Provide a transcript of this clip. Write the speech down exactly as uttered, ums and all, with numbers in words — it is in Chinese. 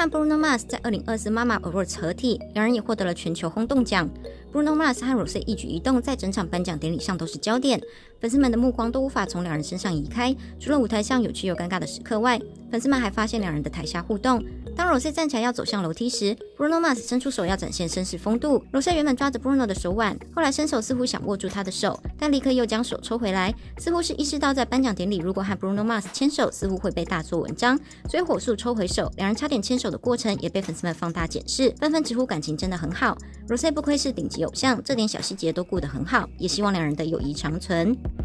和 Bruno Mars 在二零二四 Mama Awards 合体，两人也获得了全球轰动奖。Bruno Mars 和 Rosé 一举一动在整场颁奖典礼上都是焦点，粉丝们的目光都无法从两人身上移开。除了舞台上有趣又尴尬的时刻外，粉丝们还发现两人的台下互动。当 Rosé 站起来要走向楼梯时 ，Bruno Mars 伸出手要展现绅士风度。Rosé 原本抓着 Bruno 的手腕，后来伸手似乎想握住他的手，但立刻又将手抽回来，似乎是意识到在颁奖典礼如果和 Bruno Mars 牵手，似乎会被大做文章，所以火速抽回手。两人差点牵手的过程也被粉丝们放大检视，纷纷直呼感情真的很好。Rosé 不愧是顶级偶像，这点小细节都顾得很好，也希望两人的友谊长存。